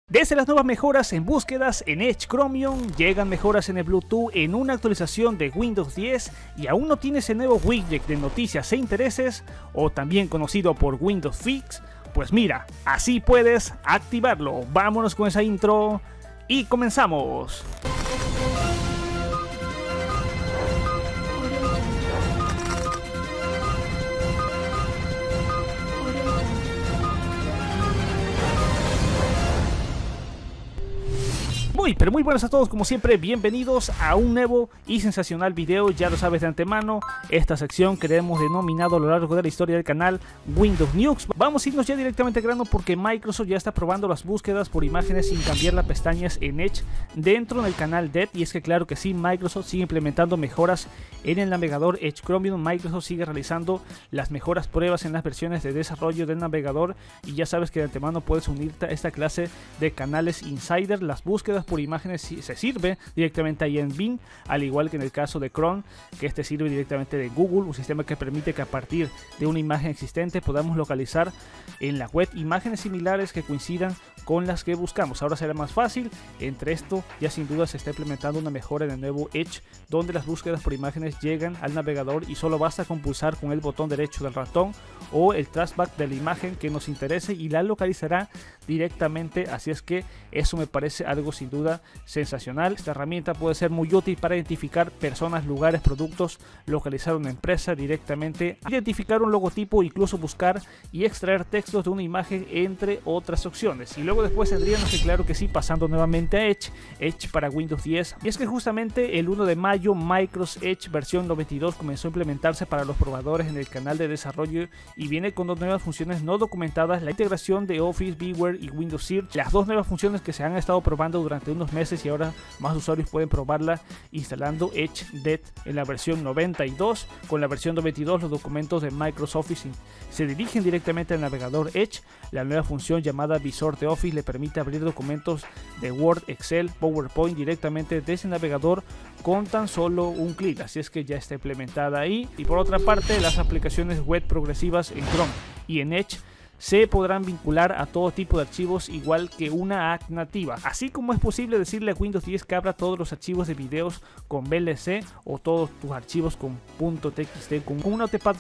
Desde las nuevas mejoras en búsquedas en Edge Chromium, llegan mejoras en el Bluetooth en una actualización de Windows 10 y aún no tienes el nuevo widget de noticias e intereses, o también conocido por Windows Fix, pues mira, así puedes activarlo. Vámonos con esa intro y comenzamos. Muy buenas a todos, como siempre, bienvenidos a un nuevo y sensacional video. Ya lo sabes de antemano, esta sección que hemos denominado a lo largo de la historia del canal Windows News. Vamos a irnos ya directamente al grano porque Microsoft ya está probando las búsquedas por imágenes sin cambiar las pestañas en Edge dentro del canal DET. Y es que claro que sí, Microsoft sigue implementando mejoras en el navegador Edge Chromium. Microsoft sigue realizando las mejoras pruebas en las versiones de desarrollo del navegador, y ya sabes que de antemano puedes unirte a esta clase de canales insider. Las búsquedas por imágenes se sirve directamente ahí en Bing, al igual que en el caso de Chrome, que este sirve directamente de Google, un sistema que permite que a partir de una imagen existente podamos localizar en la web imágenes similares que coincidan con las que buscamos. Ahora será más fácil. Entre esto ya sin duda se está implementando una mejora en el nuevo Edge, donde las búsquedas por imágenes llegan al navegador y solo basta con pulsar con el botón derecho del ratón o el trackback de la imagen que nos interese y la localizará directamente. Así es que eso me parece algo sin duda sensacional. Esta herramienta puede ser muy útil para identificar personas, lugares, productos, localizar una empresa directamente, identificar un logotipo, incluso buscar y extraer textos de una imagen, entre otras opciones. Y luego después tendríamos que, claro que sí, pasando nuevamente a Edge para Windows 10. Y es que justamente el 1 de mayo Microsoft Edge versión 92 comenzó a implementarse para los probadores en el canal de desarrollo y viene con dos nuevas funciones no documentadas: la integración de Office, Beaware y Windows Search. Las dos nuevas funciones que se han estado probando durante unos meses y ahora más usuarios pueden probarla instalando Edge DET en la versión 92. Con la versión 92 los documentos de Microsoft Office se dirigen directamente al navegador Edge. La nueva función llamada Visor de Office le permite abrir documentos de Word, Excel, PowerPoint directamente desde el navegador con tan solo un clic, así es que ya está implementada ahí. Y por otra parte, las aplicaciones web progresivas en Chrome y en Edge se podrán vincular a todo tipo de archivos igual que una app nativa, así como es posible decirle a Windows 10 que abra todos los archivos de videos con VLC o todos tus archivos con .txt con un Notepad++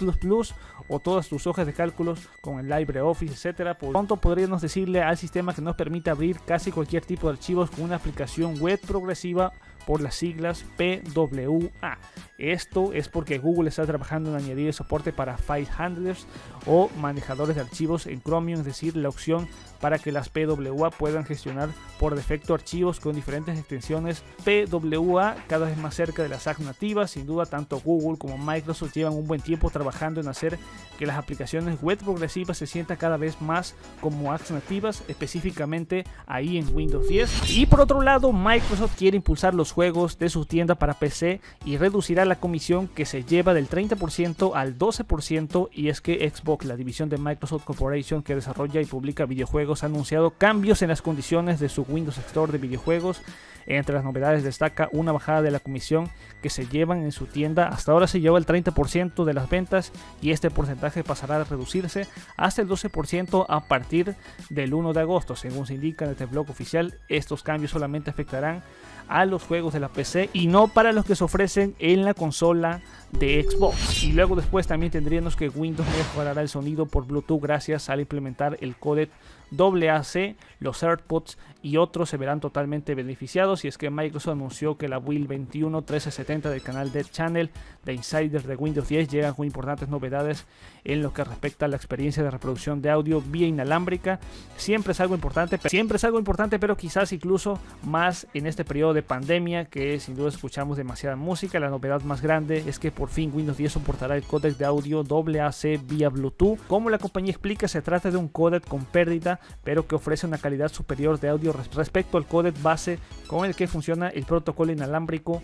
o todas tus hojas de cálculos con el LibreOffice, etcétera. Por pronto podríamos decirle al sistema que nos permite abrir casi cualquier tipo de archivos con una aplicación web progresiva por las siglas PWA. Esto es porque Google está trabajando en añadir soporte para file handlers o manejadores de archivos en Chromium, es decir, la opción para que las PWA puedan gestionar por defecto archivos con diferentes extensiones PWA, cada vez más cerca de las apps nativas. Sin duda, tanto Google como Microsoft llevan un buen tiempo trabajando en hacer que las aplicaciones web progresivas se sientan cada vez más como apps nativas, específicamente ahí en Windows 10. Y por otro lado, Microsoft quiere impulsar los juegos de su tienda para PC y reducirá la comisión que se lleva del 30% al 12%. Y es que Xbox, la división de Microsoft Corporation que desarrolla y publica videojuegos, ha anunciado cambios en las condiciones de su Windows Store de videojuegos. Entre las novedades destaca una bajada de la comisión que se llevan en su tienda. Hasta ahora se lleva el 30% de las ventas y este porcentaje pasará a reducirse hasta el 12% a partir del 1 de agosto. Según se indica en este blog oficial, estos cambios solamente afectarán a los juegos de la PC y no para los que se ofrecen en la consola de Xbox. Y luego después también tendríamos que Windows mejorará el sonido por Bluetooth gracias al implementar el códec AAC. Los AirPods y otros se verán totalmente beneficiados, y es que Microsoft anunció que la build 21.1370 del canal Dev Channel de Insider de Windows 10 llega con importantes novedades en lo que respecta a la experiencia de reproducción de audio vía inalámbrica. Siempre es algo importante, pero quizás incluso más en este periodo de pandemia, que sin duda escuchamos demasiada música. La novedad más grande es que por fin Windows 10 soportará el códec de audio AAC vía Bluetooth. Como la compañía explica, se trata de un códec con pérdida, pero que ofrece una calidad superior de audio respecto al códec base con el que funciona el protocolo inalámbrico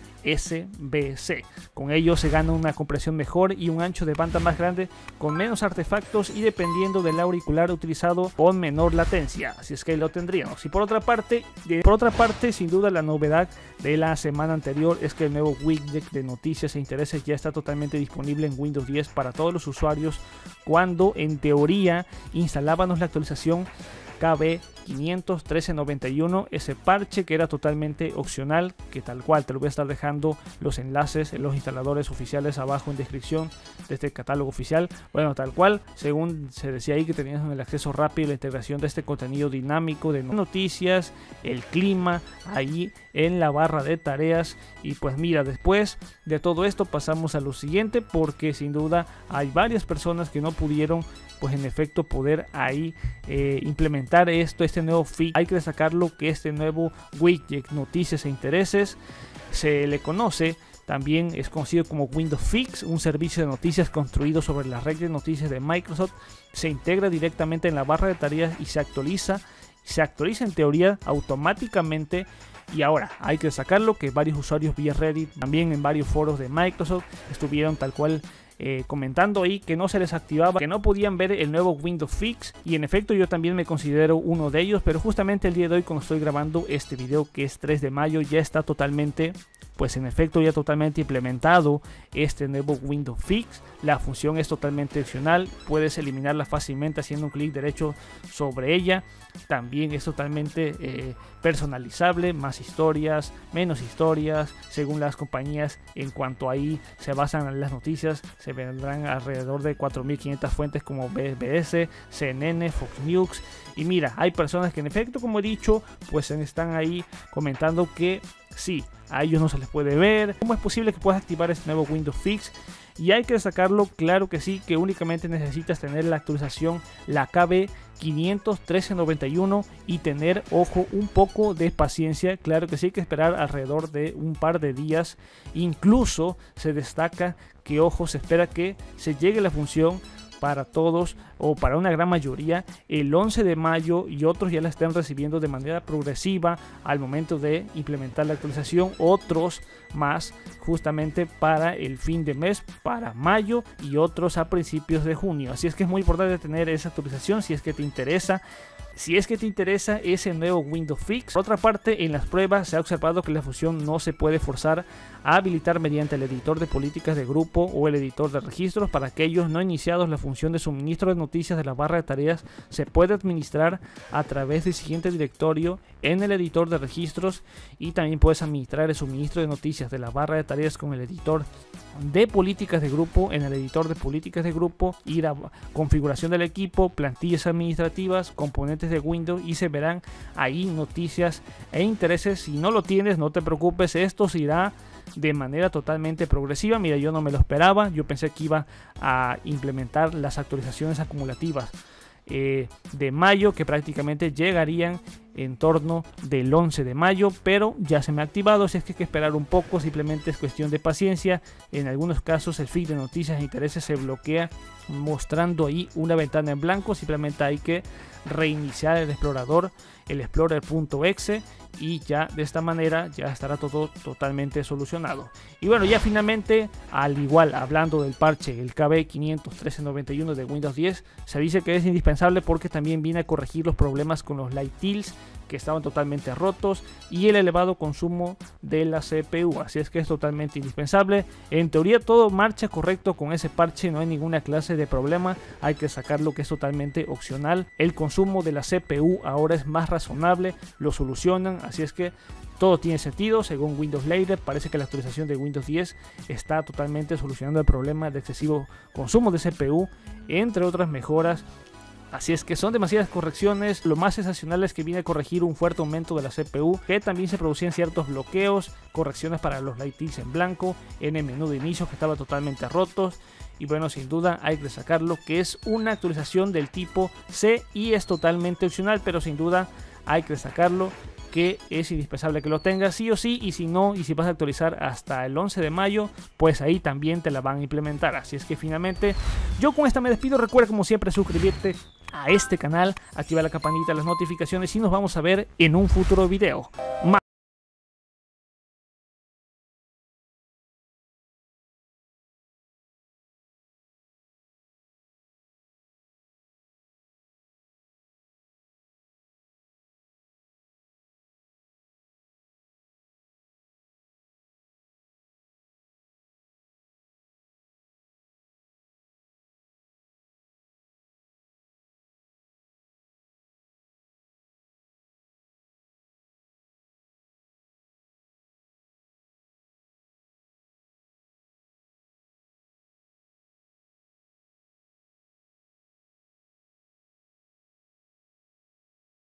SBC. Con ello se gana una compresión mejor y un ancho de banda más grande con menos artefactos y dependiendo del auricular utilizado con menor latencia. Así es que lo tendríamos. Y por otra parte, sin duda la novedad de la semana anterior es que el nuevo widget de noticias e intereses ya está totalmente disponible en Windows 10 para todos los usuarios, cuando en teoría instalábamos la actualización KB 500 1391, ese parche que era totalmente opcional, que tal cual te lo voy a estar dejando los enlaces en los instaladores oficiales abajo en descripción de este catálogo oficial. Bueno, tal cual, según se decía ahí, que tenías el acceso rápido, la integración de este contenido dinámico de noticias, el clima ahí en la barra de tareas. Y pues mira, después de todo esto pasamos a lo siguiente, porque sin duda hay varias personas que no pudieron pues en efecto poder ahí implementar este nuevo feed. Hay que destacarlo que este nuevo widget noticias e intereses se le conoce, también es conocido como Windows Fix, un servicio de noticias construido sobre la red de noticias de Microsoft. Se integra directamente en la barra de tareas y se actualiza en teoría automáticamente. Y ahora hay que destacarlo que varios usuarios vía Reddit, también en varios foros de Microsoft, estuvieron tal cual comentando ahí que no se les activaba, que no podían ver el nuevo Windows Fix. Y en efecto yo también me considero uno de ellos, pero justamente el día de hoy, cuando estoy grabando este video, que es 3 de mayo, ya está totalmente, pues en efecto ya totalmente implementado este nuevo Windows Fix. La función es totalmente opcional, puedes eliminarla fácilmente haciendo un clic derecho sobre ella. También es totalmente personalizable, más historias, menos historias, según las compañías. En cuanto ahí se basan en las noticias, se vendrán alrededor de 4500 fuentes como BBS, CNN, Fox News. Y mira, hay personas que en efecto, como he dicho, pues están ahí comentando que sí, a ellos no se les puede ver. ¿Cómo es posible que puedas activar este nuevo Windows Fix? Y hay que destacarlo, claro que sí, que únicamente necesitas tener la actualización, la KB 500 1391, y tener, ojo, un poco de paciencia. Claro que sí, hay que esperar alrededor de un par de días. Incluso se destaca que, ojo, se espera que se llegue la función para todos o para una gran mayoría el 11 de mayo y otros ya la están recibiendo de manera progresiva al momento de implementar la actualización, otros más justamente para el fin de mes, para mayo, y otros a principios de junio. Así es que es muy importante tener esa actualización si es que te interesa. Si es que te interesa ese nuevo Windows Fix. Por otra parte, en las pruebas se ha observado que la función no se puede forzar a habilitar mediante el editor de políticas de grupo o el editor de registros. Para aquellos no iniciados, la función de suministro de noticias de la barra de tareas se puede administrar a través del siguiente directorio en el editor de registros, y también puedes administrar el suministro de noticias de la barra de tareas con el editor de políticas de grupo. En el editor de políticas de grupo, ir a configuración del equipo, plantillas administrativas, componentes de Windows, y se verán ahí noticias e intereses. Si no lo tienes, no te preocupes, esto se irá de manera totalmente progresiva. Mira, yo no me lo esperaba, yo pensé que iba a implementar las actualizaciones acumulativas de mayo, que prácticamente llegarían en torno del 11 de mayo, pero ya se me ha activado, así es que hay que esperar un poco, simplemente es cuestión de paciencia. En algunos casos el feed de noticias e intereses se bloquea mostrando ahí una ventana en blanco, simplemente hay que reiniciar el explorador, el explorer.exe, y ya de esta manera ya estará todo totalmente solucionado. Y bueno, ya finalmente, al igual, hablando del parche, el KB 500 1391 de Windows 10, se dice que es indispensable porque también viene a corregir los problemas con los light tilts que estaban totalmente rotos y el elevado consumo de la CPU, así es que es totalmente indispensable. En teoría todo marcha correcto con ese parche, no hay ninguna clase de problema, hay que sacarlo que es totalmente opcional. El consumo de la CPU ahora es más razonable, lo solucionan, así es que todo tiene sentido. Según Windows Later, parece que la actualización de Windows 10 está totalmente solucionando el problema de excesivo consumo de CPU, entre otras mejoras. Así es que son demasiadas correcciones. Lo más sensacional es que viene a corregir un fuerte aumento de la CPU, que también se producían ciertos bloqueos, correcciones para los light tilts en blanco, en el menú de inicio que estaba totalmente rotos. Y bueno, sin duda hay que destacarlo que es una actualización del tipo C y es totalmente opcional, pero sin duda hay que destacarlo que es indispensable que lo tengas sí o sí, y si no, y si vas a actualizar hasta el 11 de mayo, pues ahí también te la van a implementar. Así es que finalmente yo con esta me despido. Recuerda como siempre suscribirte a este canal, activar la campanita de las notificaciones y nos vamos a ver en un futuro video.